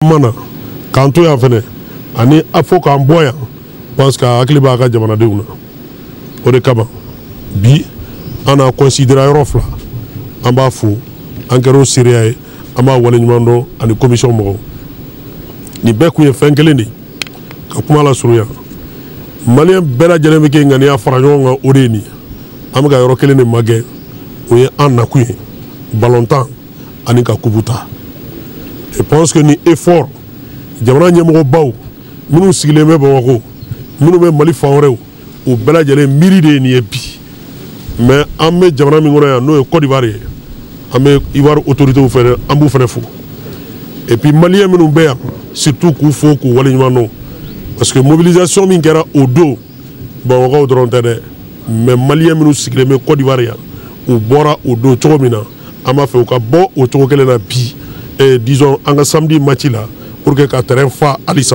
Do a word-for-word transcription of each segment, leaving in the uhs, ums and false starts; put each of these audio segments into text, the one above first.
mana kanto ya fene ani afo kan boya parce que akli ba ka jamana deuna o de kama bi ana considérer yoro fla amba fo ankero sérieux ama wala nyumando ani commission mo ni beku ye fenkele ni ka kuma la suruya malien bela jere be ke ngani afara nyonga odeni am ga yoro kele ni mage o ye an nakuye balontan ani ka kubuta. Je pense que ni effort jamana nyamgo baw minu sigile me bawako minu be mali fawrew o bela jere miri de ni epi mais amme jamana mi ngona ya no Côte d'Ivoire amme Ivoire autorité ou faire ambu fene fou et puis malien minu be surtout ku fo ku wala nyumano parce que mobilisation min kera au dos bawako drontere mais malien minu sigile me Côte d'Ivoire ya o bora au dos chomina ama fe ka bo o chokele na bi et disons en samedi match là pour que le terrain fa alisa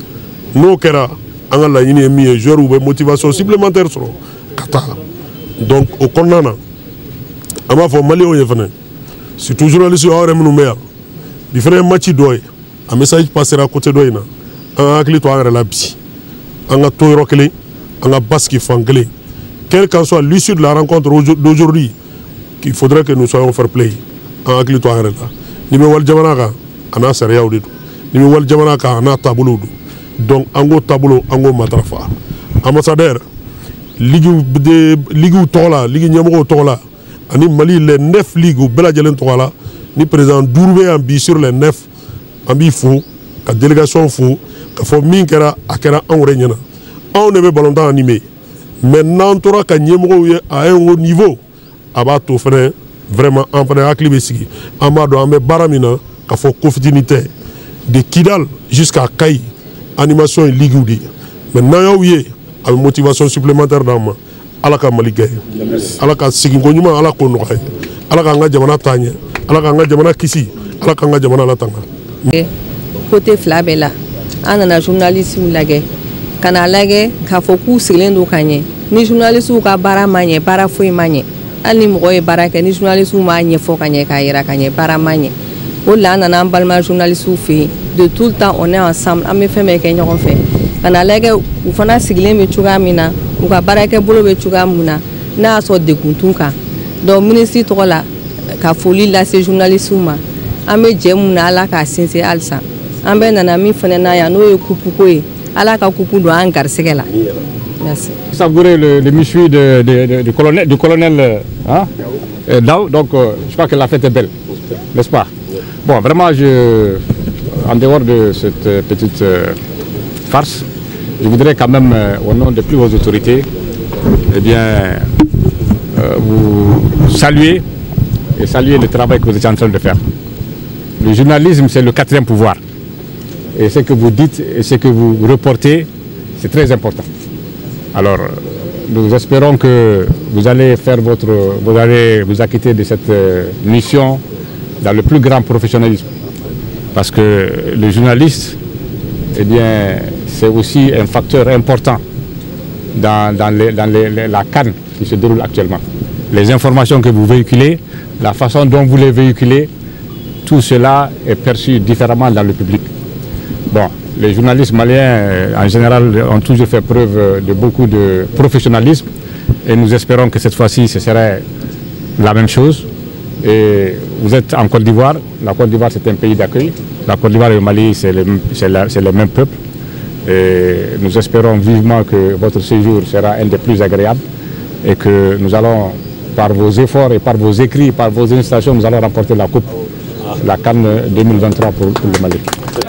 no kera anga la yini mi joueur ou motivation supplémentaire sur kata donc au konana ama fo mali o yefane c'est toujours le sur remnu meya différent match doy un message passera à côté doyna anga kli to anga la bi anga to rokele anga baski fanglé quelle qu'en soit l'issue de la rencontre d'aujourd'hui qu'il faudrait que nous soyons fair play anga kli to anga la ni me wal jamana ka ana sariya o de ni me wal jamana ka ana tabolo donc ango tabolo ango matrafa ambassadeur ligue de ligue tola ligue nyamo tola ani mali les neuf ligue bela jelen tola ni président Dourbe ambi sur les neuf ambi fou ka délégation fou ka fo min kera akera anwre nyana on ne be ballon animé maintenant tora ka nyemo ye à un haut niveau abato frère vraiment en prenant à Klibesigi, Amado Amé Baramina, qui fait confidentialité de Kidal jusqu'à Kaï, animation et ligoudi. Maintenant, il y a une motivation supplémentaire dans moi. Alaka Maligay, Alaka Sigingonuma, Alaka Noé, Alaka Jamana Tanya, Alaka Jamana Kisi, Alaka Jamana Latanga. Côté Flabella, un journaliste ou lagay, Kanalagay, Kafoku, Silendo Kanye, ni journaliste ou Baramanye, Barafouy Manye. Ali moye baraka ni journaliste ma nyefo kanye kayira kanye paramanye o la na balma journaliste fi de tout le temps on est ensemble am fait me kenyo on fait kana lege u fana sigle me chuga mina u ka baraka bolo be chuga muna na so de kuntunka donc ministre to la ka foli la ces journalistes ma am je muna ala ka sinse alsa am be na mi fana na ya no e kupu koy ala ka kupu do an garsegela. Merci. Savourer le, le méchoui de, de, de, de colonel, du colonel hein, Dao, donc euh, je crois que la fête est belle, n'est-ce pas? Bon, vraiment, je, en dehors de cette petite euh, farce, je voudrais quand même, euh, au nom de plus hautes autorités, eh bien, euh, vous saluer et saluer le travail que vous êtes en train de faire. Le journalisme, c'est le quatrième pouvoir. Et ce que vous dites et ce que vous reportez, c'est très important. Alors, nous espérons que vous allez faire votre, vous allez vous acquitter de cette mission dans le plus grand professionnalisme. Parce que le journaliste, eh bien, c'est aussi un facteur important dans, dans, les, dans les, les, la canne qui se déroule actuellement. Les informations que vous véhiculez, la façon dont vous les véhiculez, tout cela est perçu différemment dans le public. Bon. Les journalistes maliens, en général, ont toujours fait preuve de beaucoup de professionnalisme et nous espérons que cette fois-ci, ce serait la même chose. Et vous êtes en Côte d'Ivoire. La Côte d'Ivoire, c'est un pays d'accueil. La Côte d'Ivoire et le Mali, c'est le, le même peuple. Et nous espérons vivement que votre séjour sera un des plus agréables et que nous allons, par vos efforts et par vos écrits, par vos installations, nous allons remporter la Coupe, la CAN deux mille vingt-trois pour, pour le Mali.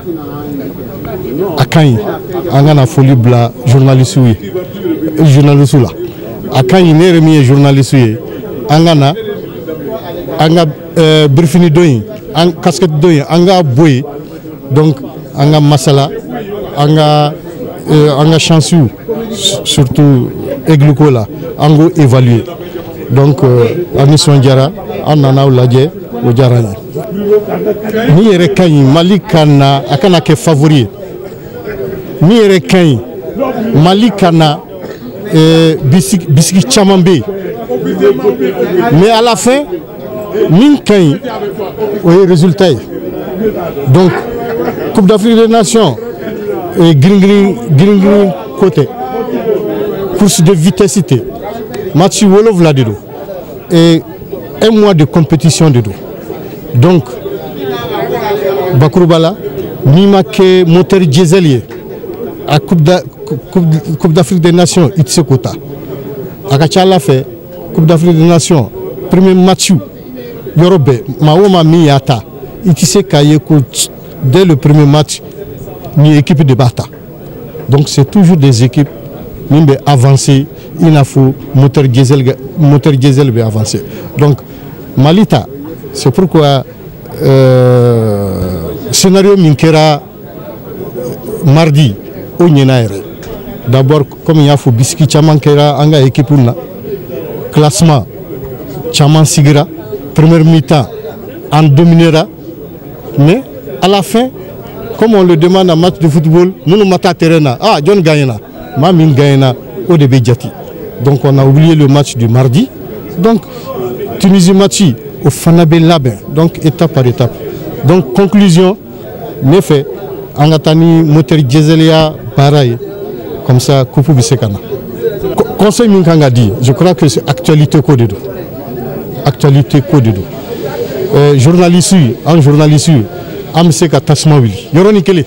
Akanyi angana folie bla journaliste oui journaliste là Akanyi ne remi journaliste oui angana anga brifini doyi ang casquette doyi anga boy donc anga masala anga anga chanceux surtout egluko là ango évaluer donc mission diara anana ulaje o jarani ni yere kanyi Mali kana akana ke favori ni yere kanyi Mali kana euh, bisiki bisiki chamambe mais à la fin min kanyi o résultat donc Coupe d'Afrique des Nations et green green green green côté course de vitesse match wolof la dedo et un mois de compétition dedo donc Bakourubala ni marqué moteur diesel à Coupe Coupe d'Afrique des Nations Itsekota Akachala fait Coupe d'Afrique des Nations premier match Yorobe Maoma Miyata Itise Kayeko dès le premier match ni équipe de Bata donc c'est toujours des équipes nimbe avancées il faut moteur diesel moteur diesel be avancé donc Malita c'est pourquoi euh, scénario Minkera mardi au Nyenaere d'abord comme il y a faut biscuit Chamankera anga équipe na classement Chaman Sigira première mi-temps en dominera mais à la fin comme on le demande en match de football nous nous matons terrain ah John Gayena Mamin Gayena au début Djati donc on a oublié le match du mardi donc Tunisie Machi au Fanabé Labin donc étape par étape donc conclusion n'est fait Angatani moteur dieselia pareil comme ça Koupou Bisekana conseil Minkanga dit je crois que c'est actualité code actualité code euh, journaliste en journaliste amse ka tasma wili yoroni kele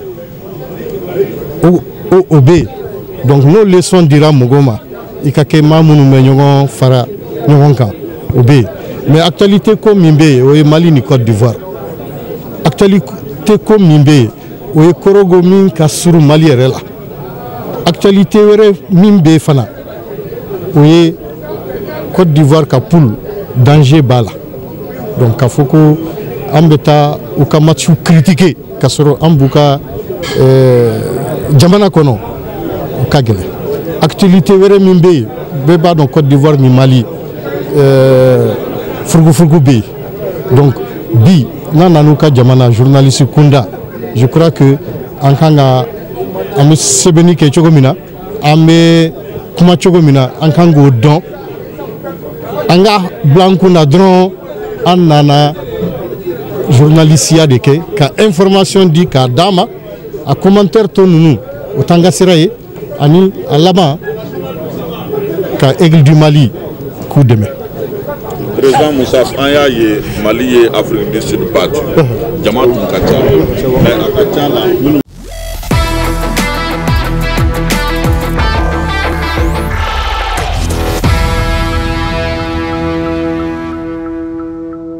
o o obé donc nos leçons dira mogoma ikake mamunu me nyogon fara nyogon kan obé mais actualité comme mimbe o Mali ni Côte d'Ivoire actualité comme mimbe o korogo min ka suru Mali rela actualité were mimbe fana o Côte d'Ivoire ka poule danger bala donc il faut que ambeta ou ka match critiqué kasoro ambuka euh jamana kono kagele actualité wéré mimbe beba dans Côte d'Ivoire ni Mali euh furgu furgu be donc bi nana nuka jamana journaliste kunda je crois que en kanga ame sebeni ke chogomina ame kuma chogomina en kango don anga blanco na dron anana journaliste de ke ka information dit ka dama a commentaire to nous otanga siraye ani alama ka Aigle du Mali coup de main président Moussa Anya ye Mali et Afrique du Sud battu Jamal Kacha mais Kacha là